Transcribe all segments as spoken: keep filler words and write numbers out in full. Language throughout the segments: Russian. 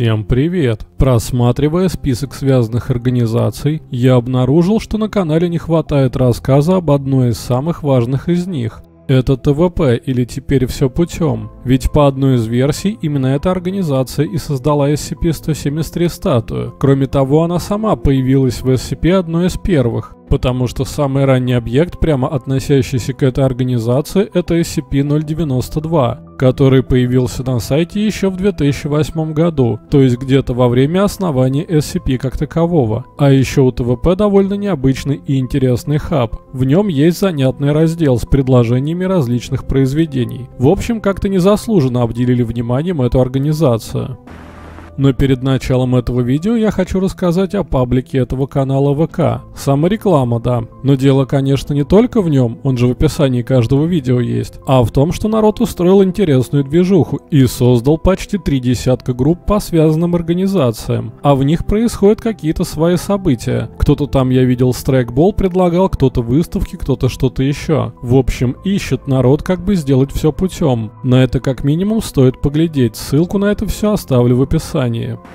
Всем привет! Просматривая список связанных организаций, я обнаружил, что на канале не хватает рассказа об одной из самых важных из них. Это тэ вэ пэ, или «Теперь все путем». Ведь по одной из версий, именно эта организация и создала эс си пи сто семьдесят три статую. Кроме того, она сама появилась в эс си пи одной из первых, потому что самый ранний объект, прямо относящийся к этой организации, это эс си пи ноль девяносто два, который появился на сайте еще в две тысячи восьмом году, то есть где-то во время основания эс си пи как такового. А еще у тэ вэ пэ довольно необычный и интересный хаб. В нем есть занятный раздел с предложениями различных произведений. В общем, как-то незаслуженно обделили вниманием эту организацию. Но перед началом этого видео я хочу рассказать о паблике этого канала вэ ка. Самореклама, да. Но дело, конечно, не только в нем, он же в описании каждого видео есть, а в том, что народ устроил интересную движуху и создал почти три десятка групп по связанным организациям, а в них происходят какие-то свои события. Кто-то там, я видел, страйкбол предлагал, кто-то выставки, кто-то что-то еще. В общем, ищет народ, как бы сделать все путем. На это как минимум стоит поглядеть, ссылку на это все оставлю в описании.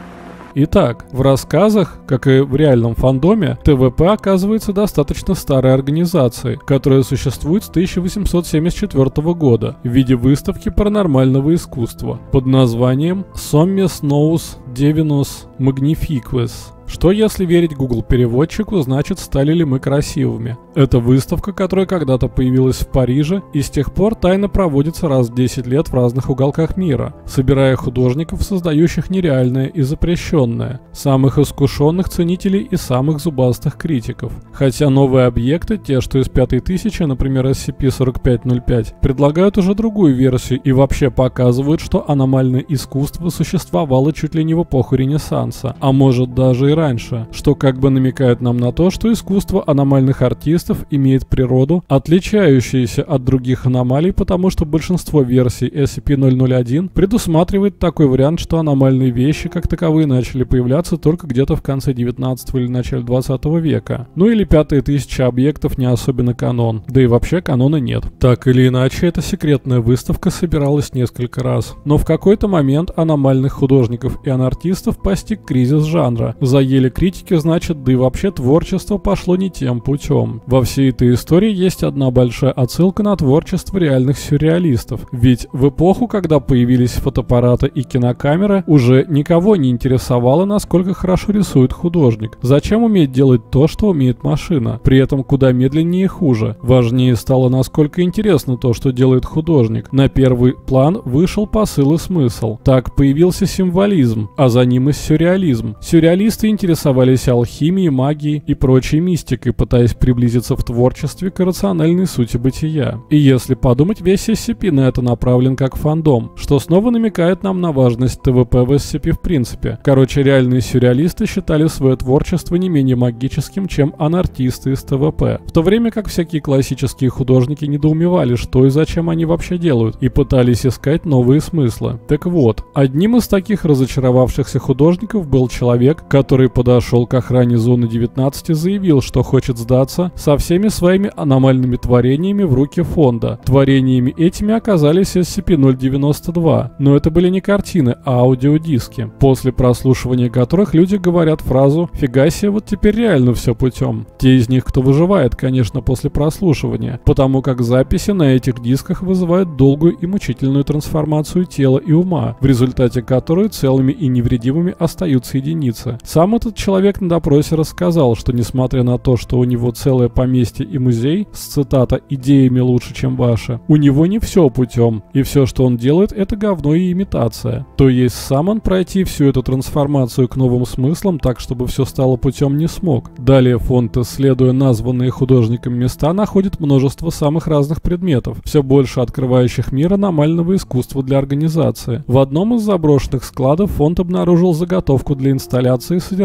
Итак, в рассказах, как и в реальном фандоме, тэ вэ пэ оказывается достаточно старой организацией, которая существует с тысяча восемьсот семьдесят четвёртого года в виде выставки паранормального искусства под названием «Sommes nous Divinus Magnifiques». Что, если верить Google переводчику, значит, стали ли мы красивыми. Это выставка, которая когда-то появилась в Париже и с тех пор тайно проводится раз в десять лет в разных уголках мира, собирая художников, создающих нереальное и запрещенное, самых искушенных ценителей и самых зубастых критиков. Хотя новые объекты, те, что из пятой тысячи, например, эс си пи сорок пять ноль пять, предлагают уже другую версию и вообще показывают, что аномальное искусство существовало чуть ли не в эпоху Ренессанса, а может даже и раньше, что как бы намекает нам на то, что искусство аномальных артистов имеет природу, отличающуюся от других аномалий, потому что большинство версий эс си пи ноль ноль один предусматривает такой вариант, что аномальные вещи как таковые начали появляться только где-то в конце девятнадцатого или начале двадцатого века. Ну или пятая тысяча объектов не особенно канон, да и вообще канона нет. Так или иначе, эта секретная выставка собиралась несколько раз, но в какой-то момент аномальных художников и анартистов постиг кризис жанра. Заели критики, значит, да и вообще творчество пошло не тем путем. Во всей этой истории есть одна большая отсылка на творчество реальных сюрреалистов. Ведь в эпоху, когда появились фотоаппараты и кинокамеры, уже никого не интересовало, насколько хорошо рисует художник. Зачем уметь делать то, что умеет машина? При этом куда медленнее и хуже. Важнее стало, насколько интересно то, что делает художник. На первый план вышел посыл и смысл. Так появился символизм, а за ним и сюрреализм. Сюрреалисты интересовались алхимией, магией и прочей мистикой, пытаясь приблизиться в творчестве к рациональной сути бытия. И если подумать, весь эс си пи на это направлен как фандом, что снова намекает нам на важность тэ вэ пэ в эс си пи в принципе. Короче, реальные сюрреалисты считали свое творчество не менее магическим, чем анартисты из тэ вэ пэ. В то время как всякие классические художники недоумевали, что и зачем они вообще делают, и пытались искать новые смыслы. Так вот, одним из таких разочаровавшихся художников был человек, который подошел к охране зоны девятнадцать и заявил, что хочет сдаться со всеми своими аномальными творениями в руки фонда. Творениями этими оказались эс си пи ноль девяносто два, но это были не картины, а аудиодиски, после прослушивания которых люди говорят фразу «Фига себе, вот теперь реально все путем». Те из них, кто выживает, конечно, после прослушивания, потому как записи на этих дисках вызывают долгую и мучительную трансформацию тела и ума, в результате которой целыми и невредимыми остаются единицы. Сам этот человек на допросе рассказал, что несмотря на то, что у него целое поместье и музей с, цитата, «идеями лучше, чем ваши», у него не все путем, и все, что он делает, это говно и имитация. То есть сам он пройти всю эту трансформацию к новым смыслам так, чтобы все стало путем, не смог. Далее фонд, исследуя названные художником места, находит множество самых разных предметов, все больше открывающих мир аномального искусства для организации. В одном из заброшенных складов фонд обнаружил заготовку для инсталляции, содержащую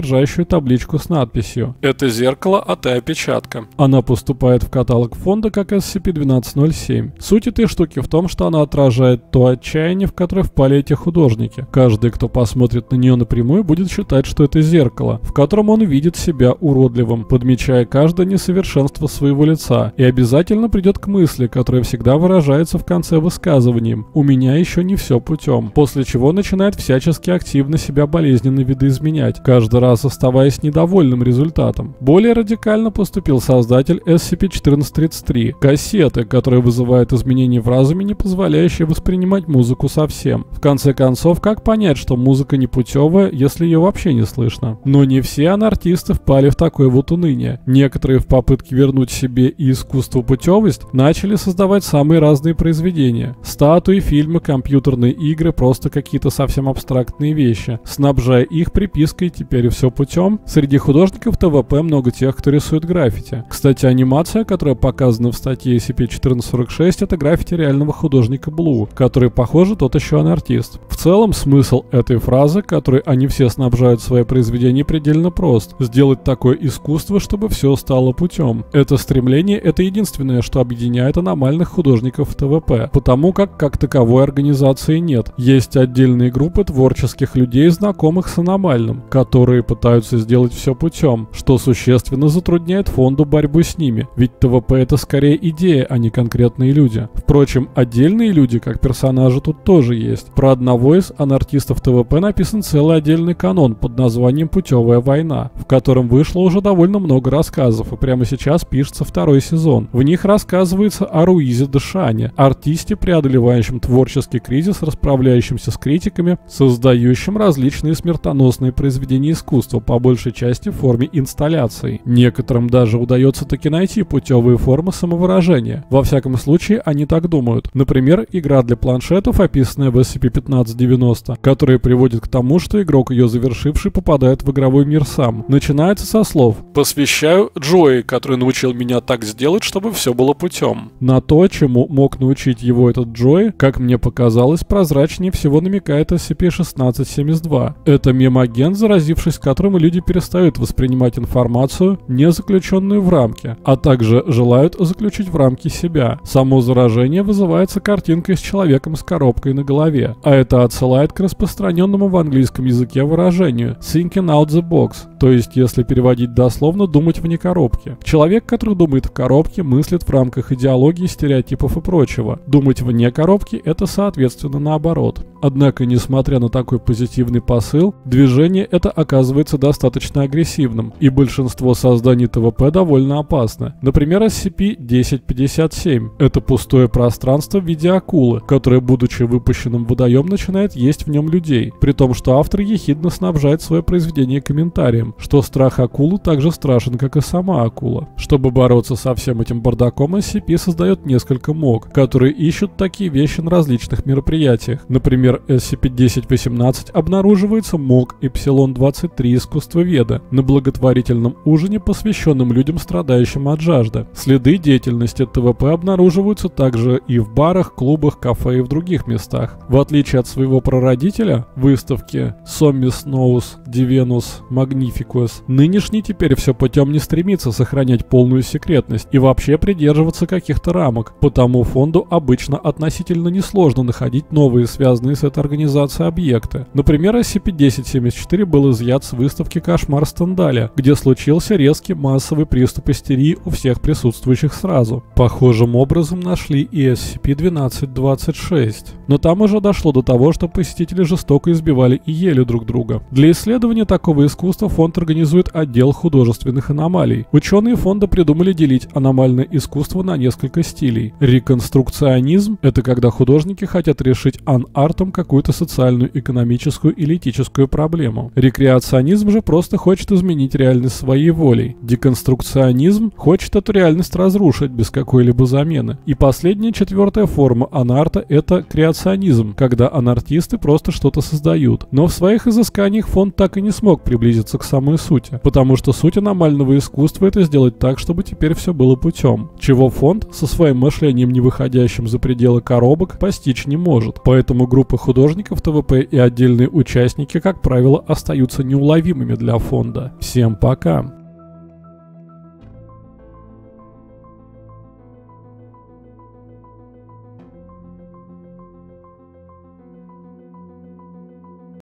содержащую табличку с надписью «Это зеркало, а ты опечатка». Она поступает в каталог фонда как эс си пи двенадцать ноль семь. Суть этой штуки в том, что она отражает то отчаяние, в которое впали эти художники. Каждый, кто посмотрит на нее напрямую, будет считать, что это зеркало, в котором он видит себя уродливым, подмечая каждое несовершенство своего лица, и обязательно придет к мысли, которая всегда выражается в конце высказыванием «У меня еще не все путем», после чего начинает всячески активно себя болезненно видоизменять, каждый раз оставаясь недовольным результатом. Более радикально поступил создатель эс си пи четырнадцать тридцать три, кассеты, которая вызывает изменения в разуме, не позволяющие воспринимать музыку совсем. В конце концов, как понять, что музыка непутевая, если ее вообще не слышно? Но не все анартисты впали в такое вот уныние. Некоторые в попытке вернуть себе и искусству путевость начали создавать самые разные произведения. Статуи, фильмы, компьютерные игры, просто какие-то совсем абстрактные вещи, снабжая их припиской «теперь все путем». Среди художников тэ вэ пэ много тех, кто рисует граффити. Кстати, анимация, которая показана в статье эс си пи четырнадцать сорок шесть, это граффити реального художника Blue, который, похоже, тот еще анартист. В целом, смысл этой фразы, которой они все снабжают свои произведения, предельно прост. Сделать такое искусство, чтобы все стало путем. Это стремление — это единственное, что объединяет аномальных художников в тэ вэ пэ, потому как как таковой организации нет. Есть отдельные группы творческих людей, знакомых с аномальным, которые пытаются сделать все путем, что существенно затрудняет фонду борьбу с ними, ведь тэ вэ пэ — это скорее идея, а не конкретные люди. Впрочем, отдельные люди, как персонажи, тут тоже есть. Про одного из анартистов тэ вэ пэ написан целый отдельный канон под названием «Путевая война», в котором вышло уже довольно много рассказов, и прямо сейчас пишется второй сезон. В них рассказывается о Руизе Дашане, артисте, преодолевающем творческий кризис, расправляющемся с критиками, создающем различные смертоносные произведения искусства, по большей части в форме инсталляций. Некоторым даже удается таки найти путевые формы самовыражения. Во всяком случае, они так думают. Например, игра для планшетов, описанная в эс си пи пятнадцать девяносто, которая приводит к тому, что игрок, ее завершивший, попадает в игровой мир сам. Начинается со слов «Посвящаю Джои, который научил меня так сделать, чтобы все было путем». На то, чему мог научить его этот Джои, как мне показалось, прозрачнее всего намекает эс си пи шестнадцать семьдесят два. Это мем-агент, заразившись которым люди перестают воспринимать информацию, не заключенную в рамки, а также желают заключить в рамки себя. Само заражение вызывается картинкой с человеком с коробкой на голове, а это отсылает к распространенному в английском языке выражению «thinking out the box», то есть, если переводить дословно, думать вне коробки. Человек, который думает в коробке, мыслит в рамках идеологии, стереотипов и прочего. Думать вне коробки — это соответственно наоборот. Однако, несмотря на такой позитивный посыл, движение это оказывается достаточно агрессивным, и большинство созданий тэ вэ пэ довольно опасно. Например, эс си пи десять пятьдесят семь — это пустое пространство в виде акулы, которая, будучи выпущенным в водоем, начинает есть в нем людей, при том, что автор ехидно снабжает свое произведение комментарием, что страх акулы так же страшен, как и сама акула. Чтобы бороться со всем этим бардаком, эс си пи создает несколько мок, которые ищут такие вещи на различных мероприятиях. Например, эс си пи десять восемнадцать обнаруживается мок Эпсилон двадцать три искусствоведа на благотворительном ужине, посвященном людям, страдающим от жажды. Следы деятельности тэ вэ пэ обнаруживаются также и в барах, клубах, кафе и в других местах. В отличие от своего прародителя, выставки Sommis Nous Divinus Magnificus, нынешний теперь все путем не стремится сохранять полную секретность и вообще придерживаться каких-то рамок, потому фонду обычно относительно несложно находить новые, связанные с этой организацией объекты. Например, эс си пи десять семьдесят четыре был изъят с выставки «Кошмар Стендаля», где случился резкий массовый приступ истерии у всех присутствующих сразу. Похожим образом нашли и эс си пи двенадцать двадцать шесть, но там уже дошло до того, что посетители жестоко избивали и ели друг друга. Для исследования такого искусства фонд организует отдел художественных аномалий. Ученые фонда придумали делить аномальное искусство на несколько стилей. Реконструкционизм — это когда художники хотят решить ан-артом какую-то социальную, экономическую или этическую проблему. Рекреационизм же просто хочет изменить реальность своей волей. Деконструкционизм хочет эту реальность разрушить без какой-либо замены. И последняя, четвертая форма анарта — это креационизм, когда анартисты просто что-то создают. Но в своих изысканиях фонд так и не смог приблизиться к самой сути, потому что суть аномального искусства — это сделать так, чтобы теперь все было путем, чего фонд со своим мышлением, не выходящим за пределы коробок, постичь не может. Поэтому группы художников тэ вэ пэ и отдельные участники, как правило, остаются неузнаваемыми неуловимыми для фонда. Всем пока!